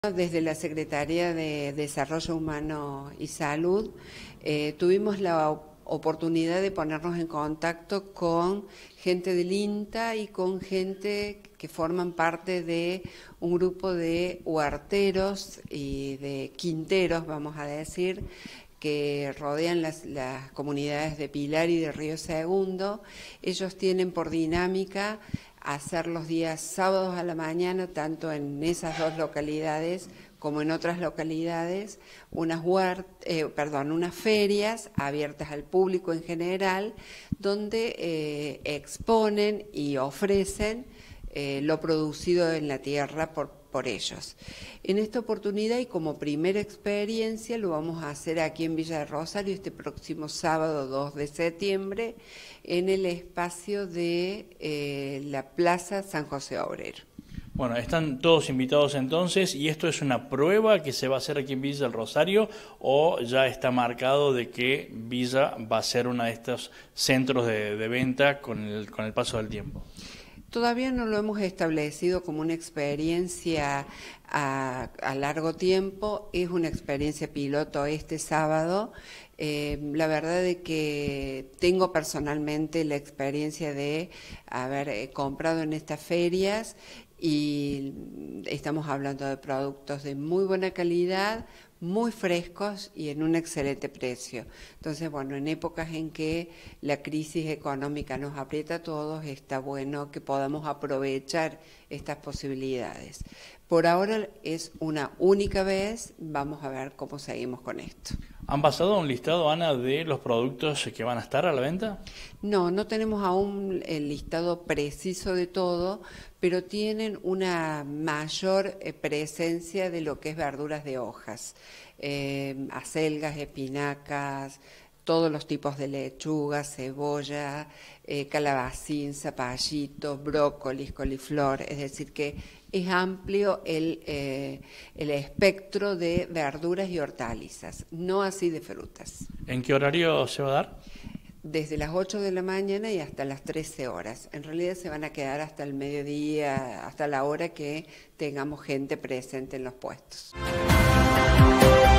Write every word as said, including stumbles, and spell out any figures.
Desde la Secretaría de Desarrollo Humano y Salud eh, tuvimos la oportunidad de ponernos en contacto con gente del INTA y con gente que forman parte de un grupo de huarteros y de quinteros, vamos a decir, que rodean las, las comunidades de Pilar y de Río Segundo. Ellos tienen por dinámica hacer los días sábados a la mañana, tanto en esas dos localidades como en otras localidades, unas, huart, eh, perdón, unas ferias abiertas al público en general, donde eh, exponen y ofrecen eh, lo producido en la tierra por por ellos. En esta oportunidad y como primera experiencia lo vamos a hacer aquí en Villa de Rosario este próximo sábado dos de septiembre en el espacio de eh, la Plaza San José Obrero. Bueno, están todos invitados entonces, ¿y esto es una prueba que se va a hacer aquí en Villa del Rosario o ya está marcado de que Villa va a ser uno de estos centros de, de venta con el, con el paso del tiempo? Todavía no lo hemos establecido como una experiencia a, a largo tiempo, es una experiencia piloto este sábado. Eh, la verdad es que tengo personalmente la experiencia de haber eh, comprado en estas ferias y estamos hablando de productos de muy buena calidad, muy frescos y en un excelente precio. Entonces, bueno, en épocas en que la crisis económica nos aprieta a todos, está bueno que podamos aprovechar estas posibilidades. Por ahora es una única vez, vamos a ver cómo seguimos con esto. ¿Han pasado un listado, Ana, de los productos que van a estar a la venta? No, no tenemos aún el listado preciso de todo, pero tienen una mayor eh, presencia de lo que es verduras de hojas, eh, acelgas, espinacas, todos los tipos de lechuga, cebolla, eh, calabacín, zapallito, brócolis, coliflor, es decir que es amplio el, eh, el espectro de verduras y hortalizas, no así de frutas. ¿En qué horario se va a dar? Desde las ocho de la mañana y hasta las trece horas. En realidad se van a quedar hasta el mediodía, hasta la hora que tengamos gente presente en los puestos.